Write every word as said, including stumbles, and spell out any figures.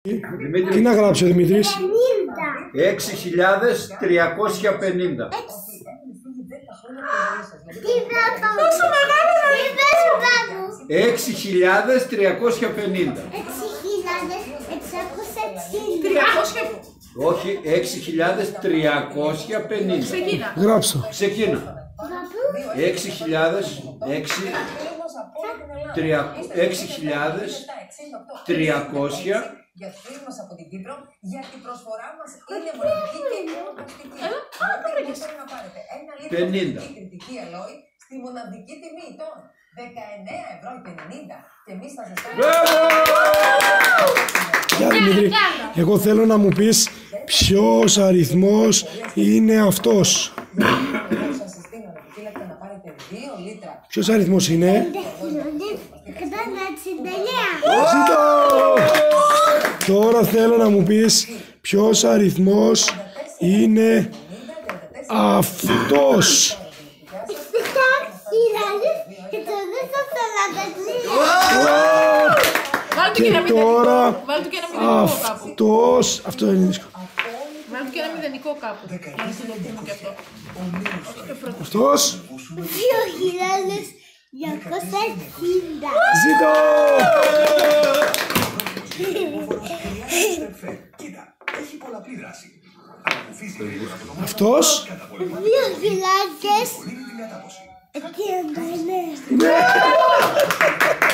Τι να γράψει ο Δημήτρης? έξι χιλιάδες τριακόσια πενήντα. Πόσο μεγάλο είναι! έξι χιλιάδες τριακόσια πενήντα. έξι χιλιάδες εξακόσια εξήντα. Όχι, έξι χιλιάδες τριακόσια πενήντα. Ξεκίνα. Γράψω. Ξεκίνα. έξι χιλιάδες τριακόσια για φίλους μας από την Κύπρο, γιατί η προσφορά μας είναι μοναδική και υπεροπαστική. Μπορείτε να πάρετε ένα λίτρο κριτική αλόη στη μοναδική τιμή των δεκαεννέα ευρώ και ενενήντα και εμείς θα σας κάνουμε... Γεια Δημήτρη, εγώ θέλω να μου πεις ποιος αριθμός είναι αυτός. Ποιος αριθμός είναι? Ζήτω! Τώρα θέλω να μου πεις ποιος αριθμός είναι αυτός. Και τώρα αυτός. Αυτό είναι δύσκολο. Βάλτε και ένα μηδενικό κάπου. Να συνεχίσουμε και αυτό. Αυτός. δύο χιλιάδες διακόσια εξήντα. Ζήτω! Αυτός. δύο χιλιάδες τριάντα εννέα.